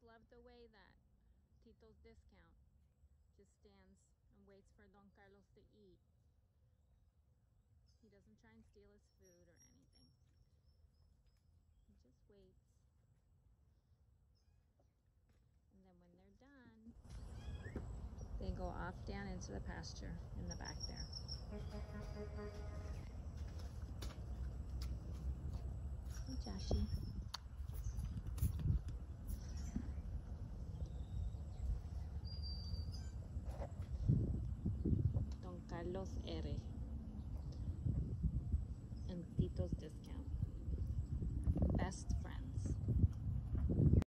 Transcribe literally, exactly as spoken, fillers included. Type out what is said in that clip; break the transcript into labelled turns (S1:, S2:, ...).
S1: just love the way that Tito's discount just stands and waits for Don Carlos to eat. He doesn't try and steal his food or anything. He just waits. And then when they're done, they go off down into the pasture in the back there. Hey, Joshy. Don Carlos R.